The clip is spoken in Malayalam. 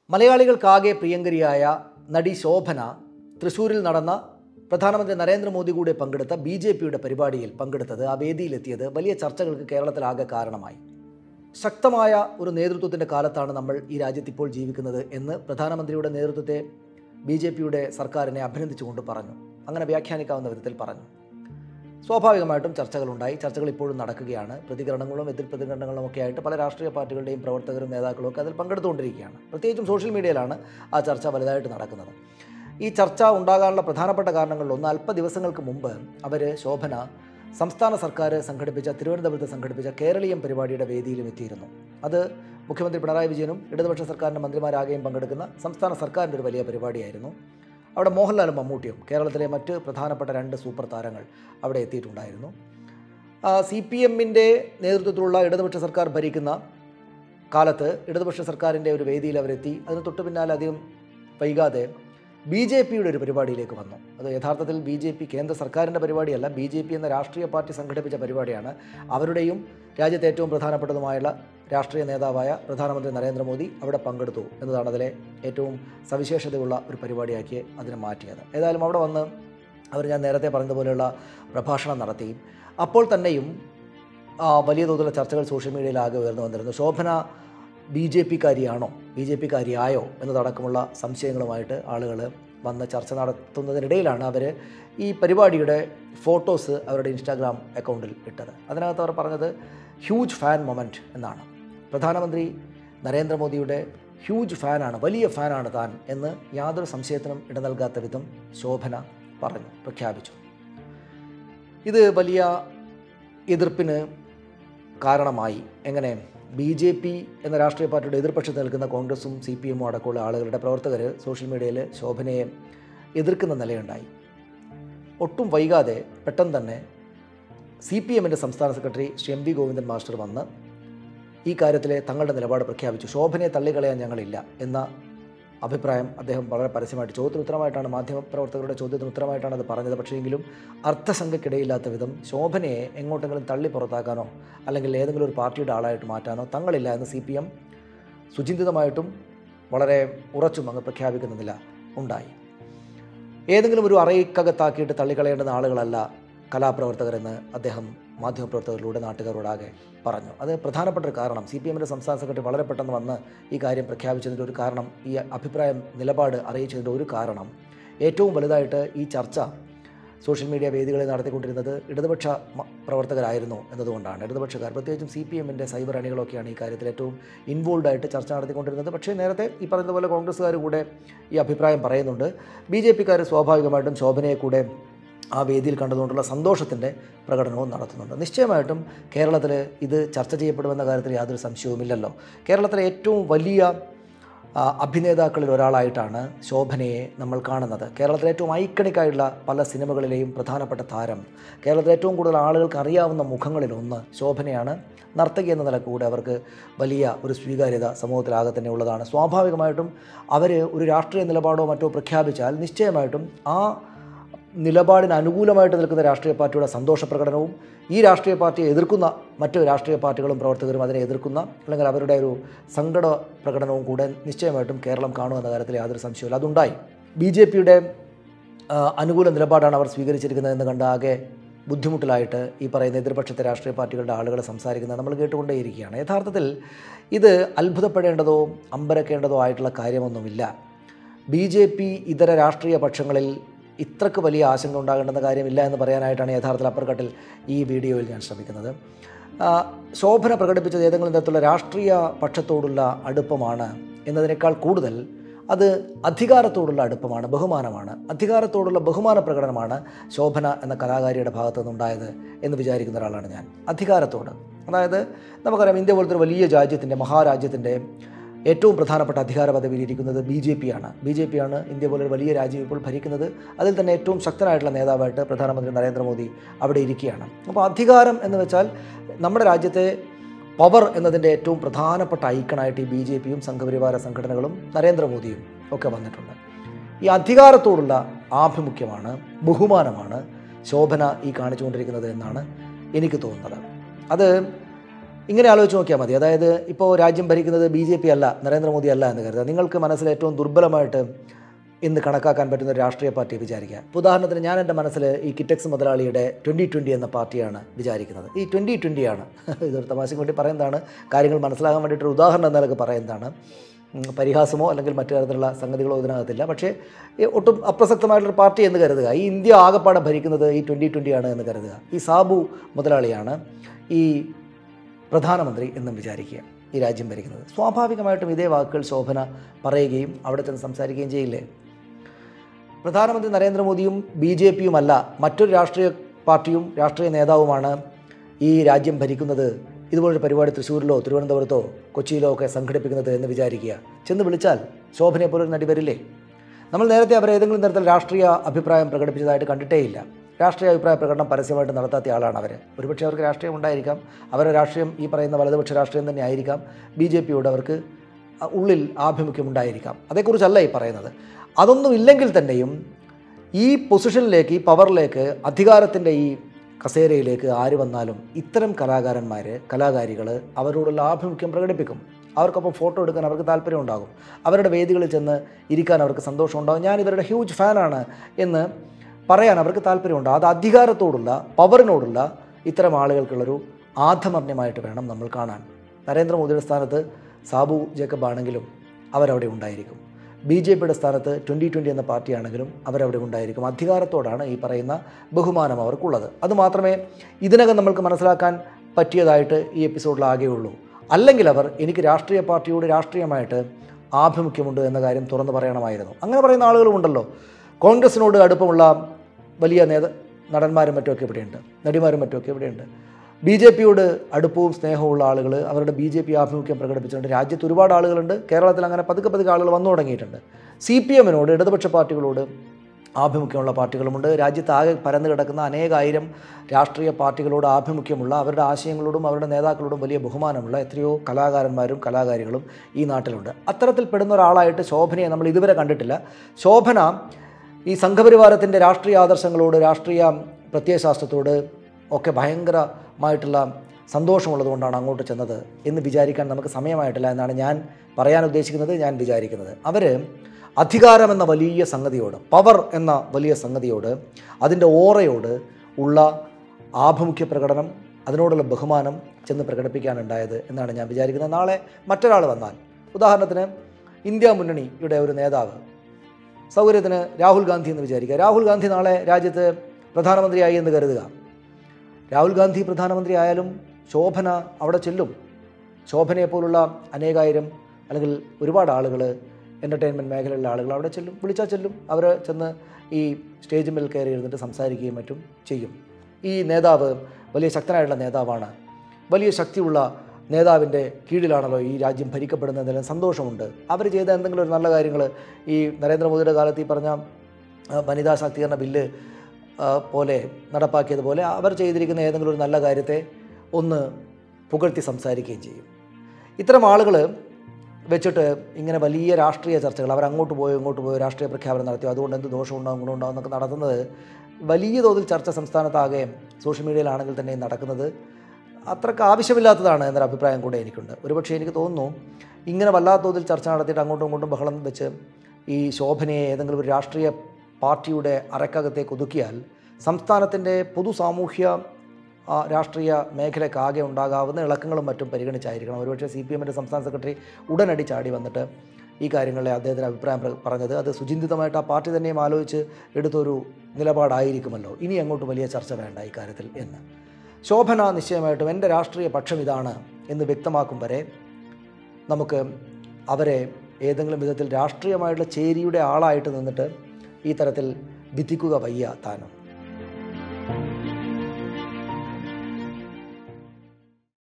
മലയാളികൾക്കാകെ പ്രിയങ്കരിയായ നടി ശോഭന തൃശ്ശൂരിൽ നടന്ന പ്രധാനമന്ത്രി നരേന്ദ്രമോദി കൂടെ പങ്കെടുത്ത BJPയുടെ പരിപാടിയിൽ പങ്കെടുത്തത്, ആ വേദിയിലെത്തിയത് വലിയ ചർച്ചകൾക്ക് കേരളത്തിലാകെ കാരണമായി. ശക്തമായ ഒരു നേതൃത്വത്തിൻ്റെ കാലത്താണ് നമ്മൾ ഈ രാജ്യത്ത് ഇപ്പോൾ ജീവിക്കുന്നത് എന്ന് പ്രധാനമന്ത്രിയുടെ നേതൃത്വത്തെ BJPയുടെ സർക്കാരിനെ അഭിനന്ദിച്ചുകൊണ്ട് പറഞ്ഞു. അങ്ങനെ വ്യാഖ്യാനിക്കാവുന്ന വിധത്തിൽ പറഞ്ഞു. സ്വാഭാവികമായിട്ടും ചർച്ചകളുണ്ടായി. ചർച്ചകൾ ഇപ്പോഴും നടക്കുകയാണ്. പ്രതികരണങ്ങളും എതിർ പ്രതികരണങ്ങളും ഒക്കെ ആയിട്ട് പല രാഷ്ട്രീയ പാർട്ടികളുടെയും പ്രവർത്തകരും നേതാക്കളും ഒക്കെ അതിൽ പങ്കെടുത്തുകൊണ്ടിരിക്കുകയാണ്. പ്രത്യേകിച്ചും സോഷ്യൽ മീഡിയയിലാണ് ആ ചർച്ച വലുതായിട്ട് നടക്കുന്നത്. ഈ ചർച്ച ഉണ്ടാകാനുള്ള പ്രധാനപ്പെട്ട കാരണങ്ങളിലൊന്ന്, അല്പ ദിവസങ്ങൾക്ക് മുമ്പ് ശോഭന സംസ്ഥാന സർക്കാർ തിരുവനന്തപുരത്ത് സംഘടിപ്പിച്ച കേരളീയം പരിപാടിയുടെ വേദിയിലും എത്തിയിരുന്നു. അത് മുഖ്യമന്ത്രി പിണറായി വിജയനും ഇടതുപക്ഷ സർക്കാരിൻ്റെ മന്ത്രിമാരാകെയും പങ്കെടുക്കുന്ന സംസ്ഥാന സർക്കാരിൻ്റെ ഒരു വലിയ പരിപാടിയായിരുന്നു. അവിടെ മോഹൻലാലും മമ്മൂട്ടിയും കേരളത്തിലെ മറ്റ് പ്രധാനപ്പെട്ട 2 സൂപ്പർ താരങ്ങൾ അവിടെ എത്തിയിട്ടുണ്ടായിരുന്നു. CPMൻ്റെ നേതൃത്വത്തിലുള്ള ഇടതുപക്ഷ സർക്കാർ ഭരിക്കുന്ന കാലത്ത് ഇടതുപക്ഷ സർക്കാരിൻ്റെ ഒരു വേദിയിൽ അവരെത്തി. അതിന് തൊട്ടു പിന്നാലെ അധികം വൈകാതെ BJPയുടെ ഒരു പരിപാടിയിലേക്ക് വന്നു. അത് യഥാർത്ഥത്തിൽ BJP കേന്ദ്ര സർക്കാരിൻ്റെ പരിപാടിയല്ല, BJP എന്ന രാഷ്ട്രീയ പാർട്ടി സംഘടിപ്പിച്ച പരിപാടിയാണ്. അവരുടെയും രാജ്യത്തെ ഏറ്റവും പ്രധാനപ്പെട്ടതുമായുള്ള രാഷ്ട്രീയ നേതാവായ പ്രധാനമന്ത്രി നരേന്ദ്രമോദി അവിടെ പങ്കെടുത്തു എന്നതാണ് അതിലെ ഏറ്റവും സവിശേഷതയുള്ള ഒരു പരിപാടിയാക്കി അതിനെ മാറ്റിയത്. ഏതായാലും അവിടെ വന്ന് ഞാൻ നേരത്തെ പറഞ്ഞതുപോലെയുള്ള പ്രഭാഷണം നടത്തി. അപ്പോൾ തന്നെയും വലിയ തോതിലുള്ള ചർച്ചകൾ സോഷ്യൽ മീഡിയയിലാകെ ഉയർന്നു വന്നിരുന്നു. ശോഭന BJPക്കാരിയാണോ, BJPക്കാരിയായോ എന്നതടക്കമുള്ള സംശയങ്ങളുമായിട്ട് ആളുകൾ വന്ന് ചർച്ച നടത്തുന്നതിനിടയിലാണ് അവർ ഈ പരിപാടിയുടെ ഫോട്ടോസ് അവരുടെ ഇൻസ്റ്റാഗ്രാം അക്കൗണ്ടിൽ ഇട്ടത്. അതിനകത്ത് അവർ പറഞ്ഞത് ഹ്യൂജ് ഫാൻ മൊമെൻറ്റ് എന്നാണ്. പ്രധാനമന്ത്രി നരേന്ദ്രമോദിയുടെ ഹ്യൂജ് ഫാനാണ്, വലിയ ഫാനാണ് താൻ എന്ന് യാതൊരു സംശയത്തിനും ഇട നൽകാത്ത വിധം ശോഭന പ്രഖ്യാപിച്ചു. ഇത് വലിയ എതിർപ്പിന് കാരണമായി. എങ്ങനെ? BJP എന്ന രാഷ്ട്രീയ പാർട്ടിയുടെ എതിർപക്ഷത്ത് നിൽക്കുന്ന കോൺഗ്രസും CPMും അടക്കമുള്ള ആളുകളുടെ പ്രവർത്തകർ സോഷ്യൽ മീഡിയയിൽ ശോഭനയെ എതിർക്കുന്ന നിലയുണ്ടായി. ഒട്ടും വൈകാതെ പെട്ടെന്ന് തന്നെ CPMൻ്റെ സംസ്ഥാന secretary Shri MV Govindan master വന്ന് ഈ കാര്യത്തിലെ തങ്ങളുടെ നിലപാട് പ്രഖ്യാപിച്ചു. ശോഭനയെ തള്ളിക്കളയാൻ ഞങ്ങളില്ല എന്ന അഭിപ്രായം അദ്ദേഹം വളരെ പരസ്യമായിട്ട് ചോദ്യത്തിന് ഉത്തരമായിട്ടാണ്, മാധ്യമപ്രവർത്തകരുടെ ചോദ്യത്തിന് ഉത്തരമായിട്ടാണ് അത് പറഞ്ഞത്. പക്ഷേയെങ്കിലും അർത്ഥശങ്കയ്ക്കിടയില്ലാത്ത വിധം ശോഭനയെ എങ്ങോട്ടെങ്കിലും തള്ളി പുറത്താക്കാനോ അല്ലെങ്കിൽ ഏതെങ്കിലും ഒരു പാർട്ടിയുടെ ആളായിട്ട് മാറ്റാനോ തങ്ങളില്ല എന്ന് CPM സുചിന്തിതമായിട്ടും വളരെ ഉറച്ചും അങ്ങ് പ്രഖ്യാപിക്കുന്നതില്ല ഉണ്ടായി. ഏതെങ്കിലും ഒരു അറയ്ക്കകത്താക്കിയിട്ട് തള്ളിക്കളയേണ്ടുന്ന ആളുകളല്ല കലാപ്രവർത്തകരെന്ന് അദ്ദേഹം മാധ്യമപ്രവർത്തകരിലൂടെ നാട്ടുകാരോടാകെ പറഞ്ഞു. അത് പ്രധാനപ്പെട്ട ഒരു കാരണം, CPMൻ്റെ സംസ്ഥാന സെക്രട്ടറി വളരെ പെട്ടെന്ന് വന്ന് ഈ കാര്യം പ്രഖ്യാപിച്ചതിൻ്റെ ഒരു കാരണം, ഈ അഭിപ്രായം നിലപാട് അറിയിച്ചതിൻ്റെ ഒരു കാരണം, ഏറ്റവും വലുതായിട്ട് ഈ ചർച്ച സോഷ്യൽ മീഡിയ വേദികളിൽ നടത്തിക്കൊണ്ടിരുന്നത് ഇടതുപക്ഷ പ്രവർത്തകരായിരുന്നു എന്നതുകൊണ്ടാണ്. ഇടതുപക്ഷക്കാർ, പ്രത്യേകിച്ചും CPMൻ്റെ സൈബർ അണികളൊക്കെയാണ് ഈ കാര്യത്തിൽ ഏറ്റവും ഇൻവോൾവായിട്ട് ചർച്ച നടത്തിക്കൊണ്ടിരുന്നത്. പക്ഷേ നേരത്തെ ഈ പറഞ്ഞതുപോലെ കോൺഗ്രസ്സുകാർ കൂടെ ഈ അഭിപ്രായം പറയുന്നുണ്ട്. BJPക്കാർ സ്വാഭാവികമായിട്ടും ശോഭനയെ കൂടെ ആ വേദിയിൽ കണ്ടതുകൊണ്ടുള്ള സന്തോഷത്തിൻ്റെ പ്രകടനവും നടത്തുന്നുണ്ട്. നിശ്ചയമായിട്ടും കേരളത്തിൽ ഇത് ചർച്ച ചെയ്യപ്പെടുമെന്ന കാര്യത്തിൽ യാതൊരു സംശയവുമില്ലല്ലോ. കേരളത്തിലെ ഏറ്റവും വലിയ അഭിനേതാക്കളിൽ ഒരാളായിട്ടാണ് ശോഭനയെ നമ്മൾ കാണുന്നത്. കേരളത്തിലെ ഏറ്റവും ഐക്കണിക്കായുള്ള പല സിനിമകളിലെയും പ്രധാനപ്പെട്ട താരം, കേരളത്തിലെ ഏറ്റവും കൂടുതൽ ആളുകൾക്ക് അറിയാവുന്ന മുഖങ്ങളിലൊന്ന് ശോഭനയാണ്. നർത്തകി എന്ന നിലക്കൂടെ അവർക്ക് വലിയ ഒരു സ്വീകാര്യത സമൂഹത്തിലാകെ തന്നെ ഉള്ളതാണ്. സ്വാഭാവികമായിട്ടും അവർ ഒരു രാഷ്ട്രീയ നിലപാടോ മറ്റോ പ്രഖ്യാപിച്ചാൽ നിശ്ചയമായിട്ടും ആ നിലപാടിന് അനുകൂലമായിട്ട് നിൽക്കുന്ന രാഷ്ട്രീയ പാർട്ടിയുടെ സന്തോഷപ്രകടനവും ഈ രാഷ്ട്രീയ പാർട്ടിയെ എതിർക്കുന്ന മറ്റ് രാഷ്ട്രീയ പാർട്ടികളും പ്രവർത്തകരും അതിനെ എതിർക്കുന്ന അല്ലെങ്കിൽ അവരുടെ ഒരു സങ്കട പ്രകടനവും കൂടെ നിശ്ചയമായിട്ടും കേരളം കാണുമെന്ന കാര്യത്തിൽ യാതൊരു സംശയമില്ല. അതുണ്ടായി. BJPയുടെ അനുകൂല നിലപാടാണ് അവർ സ്വീകരിച്ചിരിക്കുന്നതെന്ന് കണ്ട് ആകെ ബുദ്ധിമുട്ടിലായിട്ട് ഈ പറയുന്ന എതിർപക്ഷത്തെ രാഷ്ട്രീയ പാർട്ടികളുടെ ആളുകൾ സംസാരിക്കുന്നത് നമ്മൾ കേട്ടുകൊണ്ടേയിരിക്കുകയാണ്. യഥാർത്ഥത്തിൽ ഇത് അത്ഭുതപ്പെടേണ്ടതോ അമ്പരക്കേണ്ടതോ ആയിട്ടുള്ള കാര്യമൊന്നുമില്ല. BJP ഇതര രാഷ്ട്രീയ പക്ഷങ്ങളിൽ ഇത്രക്ക് വലിയ ആശങ്ക ഉണ്ടാകേണ്ടെന്ന കാര്യമില്ല എന്ന് പറയാനായിട്ടാണ് യഥാർത്ഥത്തിൽ അപ്പർകട്ടിൽ ഈ വീഡിയോയിൽ ഞാൻ ശ്രമിക്കുന്നത്. ശോഭന പ്രകടിപ്പിച്ചത് ഏതെങ്കിലും തരത്തിലുള്ള രാഷ്ട്രീയ പക്ഷത്തോടുള്ള അടുപ്പമാണ് എന്നതിനേക്കാൾ കൂടുതൽ അത് അധികാരത്തോടുള്ള അടുപ്പമാണ്, ബഹുമാനമാണ്. അധികാരത്തോടുള്ള ബഹുമാന പ്രകടനമാണ് ശോഭന എന്ന കലാകാരിയുടെ ഭാഗത്തു നിന്നുണ്ടായത് എന്ന് വിചാരിക്കുന്ന ഒരാളാണ് ഞാൻ. അധികാരത്തോട്, അതായത് നമുക്കറിയാം ഇന്ത്യ പോലത്തെ ഒരു വലിയ രാജ്യത്തിൻ്റെ, മഹാരാജ്യത്തിൻ്റെ ഏറ്റവും പ്രധാനപ്പെട്ട അധികാര പദവിയിലിരിക്കുന്നത് BJP ആണ്. ഇന്ത്യ പോലൊരു വലിയ രാജ്യം ഇപ്പോൾ ഭരിക്കുന്നത്. അതിൽ തന്നെ ഏറ്റവും ശക്തനായിട്ടുള്ള നേതാവായിട്ട് പ്രധാനമന്ത്രി നരേന്ദ്രമോദി അവിടെ ഇരിക്കുകയാണ്. അപ്പോൾ അധികാരം എന്ന് വെച്ചാൽ നമ്മുടെ രാജ്യത്തെ പവർ എന്നതിൻ്റെ ഏറ്റവും പ്രധാനപ്പെട്ട ഐക്കണായിട്ട് ഈ BJPയും സംഘപരിവാര സംഘടനകളും നരേന്ദ്രമോദിയും ഒക്കെ വന്നിട്ടുണ്ട്. ഈ അധികാരത്തോടുള്ള ആഭിമുഖ്യമാണ്, ബഹുമാനമാണ് ശോഭന ഈ കാണിച്ചുകൊണ്ടിരിക്കുന്നത് എന്നാണ് എനിക്ക് തോന്നുന്നത്. അത് ഇങ്ങനെ ആലോചിച്ച് നോക്കിയാൽ മതി. അതായത് ഇപ്പോൾ രാജ്യം ഭരിക്കുന്നത് BJP അല്ല, നരേന്ദ്രമോദി അല്ല എന്ന് കരുതുക. നിങ്ങൾക്ക് മനസ്സിൽ ഏറ്റവും ദുർബലമായിട്ട് ഇന്ന് കണക്കാക്കാൻ പറ്റുന്ന ഒരു രാഷ്ട്രീയ പാർട്ടിയെ വിചാരിക്കുക. ഉദാഹരണത്തിന് ഞാൻ എൻ്റെ മനസ്സിൽ ഈ കിറ്റക്സ് മുതലാളിയുടെ 2020 എന്ന പാർട്ടിയാണ് വിചാരിക്കുന്നത്. ഈ 2020 ആണ്, ഇതൊരു തമാശയ്ക്ക് വേണ്ടി പറയുന്നതാണ്, കാര്യങ്ങൾ മനസ്സിലാകാൻ വേണ്ടിയിട്ടൊരു ഉദാഹരണം എന്നൊക്കെ പറയുന്നതാണ്. പരിഹാസമോ അല്ലെങ്കിൽ മറ്റു തരത്തിലുള്ള സംഗതികളോ ഇതിനകത്തില്ല. പക്ഷേ ഒട്ടും അപ്രസക്തമായിട്ടുള്ള പാർട്ടി എന്ന് കരുതുക. ഈ ഇന്ത്യ ആകെപ്പാടെ ഭരിക്കുന്നത് ഈ 2020 ആണ് എന്ന് കരുതുക. ഈ സാബു മുതലാളിയാണ് ഈ പ്രധാനമന്ത്രി എന്നും വിചാരിക്കുക, ഈ രാജ്യം ഭരിക്കുന്നത്. സ്വാഭാവികമായിട്ടും ഇതേ വാക്കുകൾ ശോഭന പറയുകയും അവിടെ ചെന്ന് സംസാരിക്കുകയും ചെയ്യില്ലേ? പ്രധാനമന്ത്രി നരേന്ദ്രമോദിയും BJPയും അല്ല, മറ്റൊരു രാഷ്ട്രീയ പാർട്ടിയും രാഷ്ട്രീയ നേതാവുമാണ് ഈ രാജ്യം ഭരിക്കുന്നത്. ഇതുപോലൊരു പരിപാടി തൃശ്ശൂരിലോ തിരുവനന്തപുരത്തോ കൊച്ചിയിലോ ഒക്കെ സംഘടിപ്പിക്കുന്നത് എന്ന് വിചാരിക്കുക. ചെന്ന് വിളിച്ചാൽ ശോഭനയെ പോലൊരു നടി വരില്ലേ? നമ്മൾ നേരത്തെ അവർ ഏതെങ്കിലും തരത്തിൽ രാഷ്ട്രീയ അഭിപ്രായം പ്രകടിപ്പിച്ചതായിട്ട് കണ്ടിട്ടേയില്ല. രാഷ്ട്രീയ അഭിപ്രായ പ്രകടനം പരസ്യമായിട്ട് നടത്താത്ത ആളാണ് അവർ. ഒരുപക്ഷെ അവർക്ക് രാഷ്ട്രീയം ഉണ്ടായിരിക്കാം, അവരുടെ രാഷ്ട്രീയം ഈ പറയുന്ന വലതുപക്ഷ രാഷ്ട്രീയം തന്നെ ആയിരിക്കാം. BJPയോട് അവർക്ക് ഉള്ളിൽ ആഭിമുഖ്യമുണ്ടായിരിക്കാം. അതേക്കുറിച്ചല്ല ഈ പറയുന്നത്. അതൊന്നും ഇല്ലെങ്കിൽ തന്നെയും ഈ പൊസിഷനിലേക്ക്, ഈ പവറിലേക്ക്, അധികാരത്തിൻ്റെ ഈ കസേരയിലേക്ക് ആര് വന്നാലും ഇത്തരം കലാകാരികൾ അവരോടുള്ള ആഭിമുഖ്യം പ്രകടിപ്പിക്കും. അവർക്കൊപ്പം ഫോട്ടോ എടുക്കാൻ അവർക്ക് താല്പര്യം ഉണ്ടാകും. അവരുടെ വേദികളിൽ ചെന്ന് ഇരിക്കാൻ അവർക്ക് സന്തോഷം ഉണ്ടാകും. ഞാൻ ഇവരുടെ ഹ്യൂജ് ഫാനാണ് എന്ന് പറയാൻ അവർക്ക് താല്പര്യമുണ്ട്. അത് അധികാരത്തോടുള്ള, പവറിനോടുള്ള ഇത്തരം ആളുകൾക്കുള്ളൊരു ആധമർണ്യമായിട്ട് വേണം നമ്മൾ കാണാൻ. നരേന്ദ്രമോദിയുടെ സ്ഥാനത്ത് സാബു ജേക്കബ് ആണെങ്കിലും അവരവിടെ ഉണ്ടായിരിക്കും. BJPയുടെ സ്ഥാനത്ത് 2020 എന്ന പാർട്ടിയാണെങ്കിലും അവരവിടെ ഉണ്ടായിരിക്കും. അധികാരത്തോടാണ് ഈ പറയുന്ന ബഹുമാനം അവർക്കുള്ളത്. അതുമാത്രമേ ഇതിനകം നമ്മൾക്ക് മനസ്സിലാക്കാൻ പറ്റിയതായിട്ട് ഈ എപ്പിസോഡിലാകെയുള്ളൂ. അല്ലെങ്കിൽ അവർ എനിക്ക് രാഷ്ട്രീയ പാർട്ടിയോട് രാഷ്ട്രീയമായിട്ട് ആഭിമുഖ്യമുണ്ട് എന്ന കാര്യം തുറന്നു പറയണമായിരുന്നു. അങ്ങനെ പറയുന്ന ആളുകളുമുണ്ടല്ലോ. കോൺഗ്രസിനോട് അടുപ്പമുള്ള വലിയ നടന്മാരും മറ്റുമൊക്കെ ഇവിടെയുണ്ട്, നടിമാരും മറ്റുമൊക്കെ ഇവിടെയുണ്ട്. BJPയോട് അടുപ്പവും സ്നേഹമുള്ള ആളുകൾ, അവരുടെ BJP ആഭിമുഖ്യം പ്രകടിപ്പിച്ചിട്ടുണ്ട്. രാജ്യത്ത് ഒരുപാട് ആളുകളുണ്ട്. കേരളത്തിൽ അങ്ങനെ പതുക്കെ ആളുകൾ വന്നു തുടങ്ങിയിട്ടുണ്ട്. CPMനോട്, ഇടതുപക്ഷ പാർട്ടികളോട് ആഭിമുഖ്യമുള്ള പാർട്ടികളുമുണ്ട്. രാജ്യത്താകെ പരന്നു കിടക്കുന്ന അനേകായിരം രാഷ്ട്രീയ പാർട്ടികളോട് ആഭിമുഖ്യമുള്ള, അവരുടെ ആശയങ്ങളോടും അവരുടെ നേതാക്കളോടും വലിയ ബഹുമാനമുള്ള എത്രയോ കലാകാരന്മാരും കലാകാരികളും ഈ നാട്ടിലുണ്ട്. അത്തരത്തിൽ പെടുന്ന ഒരാളായിട്ട് ശോഭനയെ നമ്മൾ ഇതുവരെ കണ്ടിട്ടില്ല. ശോഭന ഈ സംഘപരിവാരത്തിൻ്റെ രാഷ്ട്രീയ ആദർശങ്ങളോട്, രാഷ്ട്രീയ പ്രത്യയശാസ്ത്രത്തോട് ഒക്കെ ഭയങ്കരമായിട്ടുള്ള സന്തോഷമുള്ളതുകൊണ്ടാണ് അങ്ങോട്ട് ചെന്നത് എന്ന് വിചാരിക്കാൻ നമുക്ക് സമയമായിട്ടില്ല എന്നാണ് ഞാൻ പറയാൻ ഉദ്ദേശിക്കുന്നത്, ഞാൻ വിചാരിക്കുന്നത്. അവർ അധികാരമെന്ന വലിയ സംഗതിയോട്, പവർ എന്ന വലിയ സംഗതിയോട്, അതിൻ്റെ ഓറയോട് ഉള്ള ആഭിമുഖ്യ പ്രകടനം, അതിനോടുള്ള ബഹുമാനം ചെന്ന് പ്രകടിപ്പിക്കാനുണ്ടായത് എന്നാണ് ഞാൻ വിചാരിക്കുന്നത്. നാളെ മറ്റൊരാൾ വന്നാൽ, ഉദാഹരണത്തിന് ഇന്ത്യ മുന്നണിയുടെ ഒരു നേതാവ്, സൗകര്യത്തിന് രാഹുൽ ഗാന്ധി എന്ന് വിചാരിക്കുക. രാഹുൽ ഗാന്ധി നാളെ രാജ്യത്ത് പ്രധാനമന്ത്രിയായി എന്ന് കരുതുക. രാഹുൽ ഗാന്ധി പ്രധാനമന്ത്രി ആയാലും ശോഭന അവിടെ ചെല്ലും. ശോഭനയെപ്പോലുള്ള അനേകായിരം അല്ലെങ്കിൽ ഒരുപാട് ആളുകൾ, എൻ്റർടൈൻമെൻറ്റ് മേഖലയിലുള്ള ആളുകൾ അവിടെ ചെല്ലും, വിളിച്ചാൽ ചെല്ലും. അവർ ചെന്ന് ഈ സ്റ്റേജ് മേൽ കയറി ഇരുന്നിട്ട് സംസാരിക്കുകയും മറ്റും ചെയ്യും. ഈ നേതാവ് വലിയ ശക്തനായിട്ടുള്ള നേതാവാണ്. വലിയ ശക്തിയുള്ള നേതാവിൻ്റെ കീഴിലാണല്ലോ ഈ രാജ്യം ഭരിക്കപ്പെടുന്നതിൽ സന്തോഷമുണ്ട്. അവർ ചെയ്ത എന്തെങ്കിലും ഒരു നല്ല കാര്യങ്ങൾ, ഈ നരേന്ദ്രമോദിയുടെ കാലത്ത് ഈ പറഞ്ഞ വനിതാ ശാക്തീകരണ ബില്ല് പോലെ നടപ്പാക്കിയതുപോലെ അവർ ചെയ്തിരിക്കുന്ന ഏതെങ്കിലും ഒരു നല്ല കാര്യത്തെ ഒന്ന് പുകഴ്ത്തി സംസാരിക്കുകയും ചെയ്യും. ഇത്തരം ആളുകൾ വെച്ചിട്ട് ഇങ്ങനെ വലിയ രാഷ്ട്രീയ ചർച്ചകൾ, അവർ അങ്ങോട്ട് പോയോ ഇങ്ങോട്ട് പോയോ രാഷ്ട്രീയ പ്രഖ്യാപനം നടത്തിയോ, അതുകൊണ്ട് എന്ത് ദോഷമുണ്ടാകും ഗുണമുണ്ടാകും എന്നൊക്കെ നടത്തുന്നത്, വലിയ തോതിൽ ചർച്ച സംസ്ഥാനത്താകെ സോഷ്യൽ മീഡിയയിലാണെങ്കിൽ തന്നെ നടക്കുന്നത് അത്രയ്ക്ക് ആവശ്യമില്ലാത്തതാണ് എന്നൊരു അഭിപ്രായം കൂടെ എനിക്കുണ്ട്. ഒരുപക്ഷെ എനിക്ക് തോന്നുന്നു ഇങ്ങനെ വല്ലാത്ത തോതിൽ ചർച്ച നടത്തിയിട്ട് അങ്ങോട്ടും ഇങ്ങോട്ടും ബഹളം വെച്ച് ഈ ശോഭനയെ ഏതെങ്കിലും ഒരു രാഷ്ട്രീയ പാർട്ടിയുടെ അരക്കകത്തേക്ക് ഒതുക്കിയാൽ സംസ്ഥാനത്തിൻ്റെ പൊതു സാമൂഹ്യ രാഷ്ട്രീയ മേഖലയ്ക്കാകെ ഉണ്ടാകാവുന്ന ഇളക്കങ്ങളും മറ്റും പരിഗണിച്ചായിരിക്കണം ഒരുപക്ഷെ CPMൻ്റെ സംസ്ഥാന സെക്രട്ടറി ഉടനടി ചാടി വന്നിട്ട് ഈ കാര്യങ്ങളെ അദ്ദേഹത്തിൻ്റെ അഭിപ്രായം പറഞ്ഞത്. അത് സുചിന്തിതമായിട്ട് ആ പാർട്ടി തന്നെയും ആലോചിച്ച് എടുത്തൊരു നിലപാടായിരിക്കുമല്ലോ. ഇനി അങ്ങോട്ട് വലിയ ചർച്ച വേണ്ട ഈ കാര്യത്തിൽ എന്ന്. ശോഭന നിശ്ചയമായിട്ടും എൻ്റെ രാഷ്ട്രീയ പക്ഷം ഇതാണ് എന്ന് വ്യക്തമാക്കും വരെ നമുക്ക് അവരെ ഏതെങ്കിലും വിധത്തിൽ രാഷ്ട്രീയമായിട്ടുള്ള ചേരിയുടെ ആളായിട്ട് നിന്നിട്ട് ഈ തരത്തിൽ വിധിക്കുക വയ്യ താനും.